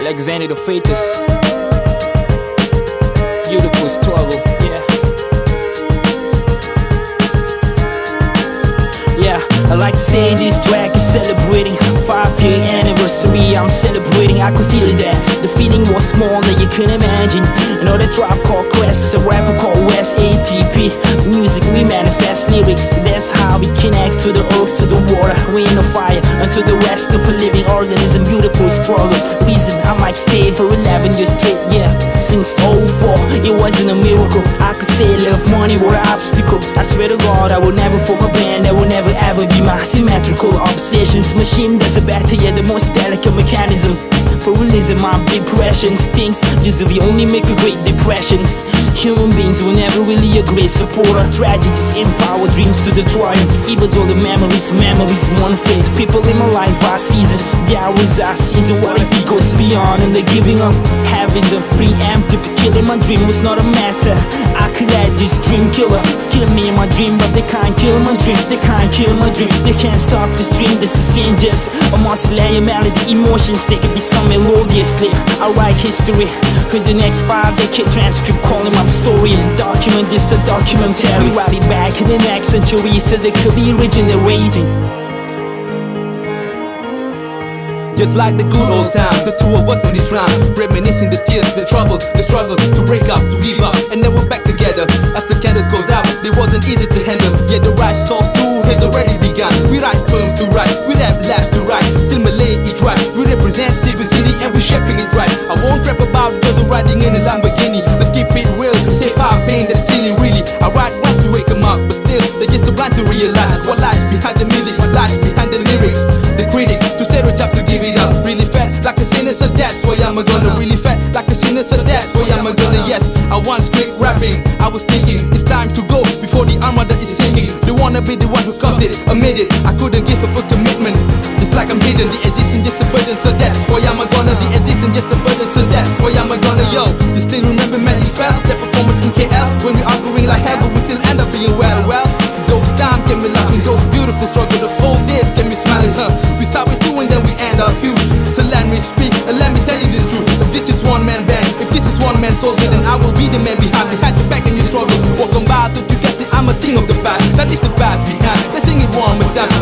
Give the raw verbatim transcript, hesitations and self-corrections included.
Alessandro, Phatos. Beautiful struggle, yeah. Yeah, I like to say this track is celebrating five year anniversary. I'm celebrating, I could feel it there. The feeling was small that you couldn't imagine. Another tribe called Quest, a rapper called West A T P. Music, we manifest lyrics. That's how we connect to the earth, to the water, we in the fire, and to the rest of a living organism. Beautiful struggle. Reason I might stay for eleven years straight, yeah. Since oh four, it wasn't a miracle. I could say love, money were an obstacle. I swear to God, I will never form a plan that will never ever be my symmetrical obsessions. Machine that's a better, yeah, the most delicate mechanism for releasing my depression. Stinks, just we only make a great depressions. Human beings were never really a great supporter. Tragedies empower dreams to the triumph. Evils all the memories, memories one fate. People in my life are season, the hours are season. What if it goes beyond and they're giving up? Having the preemptive killing my dream was not a matter. I could let this dream killer kill me in my dream, but they can't kill my dream. They can't kill my dream. They can't stop this dream. This is in just a multi-layer melody. Emotions, they could be some melodiously. I write history with the next five decade transcript, calling my story and document this a documentary. Write it back in the next century so they could be regenerating. Just like the good old times, the two of us in this rhyme, reminiscing the tears, the trouble, the struggle, to break up, to give up, and then we're back together. As the candles goes out, it wasn't easy to handle, yet the right source too has already begun. We write poems to write, we have laughs to write, still Malay each right. We represent Cebu City and we're shaping it right. I won't rap about girls riding in a Lamborghini. Let's keep it real, cause hip-hop pain that's silly really. I write once to wake them up, but still they're just too blind to realize what lies behind the music, what lies behind the lyrics. The critics, to stereotype, to give it up. Really fat, like a sinner, so that's why I'm a gonna. Really fat, like a sinner, so that's why I'm a gonna. Yes, I want straight rapping. I was thinking, it's time to go before the armada is sinking. They wanna be the one who caused it, admit it. I couldn't give up a commitment. It's like I'm hidden, the existence just a burden, so that's why I'm a gonna. The existence just a burden, so that's why I'm a gonna. Yo, you still remember Magic Spell, that performance in K L? When we arguing like hell, but we still end up being well, well. Those times get me laughing, those beautiful struggles, those old days get me smiling, huh? We start with two and then we end up huge. So let me speak and let me tell you the truth. If this is one man band, if this is one man soldier, then I will be the man behind. Behind your back and you struggle. Welcome back to you guess it, I'm a thing of the past. That is the past behind. Let's sing it one more time.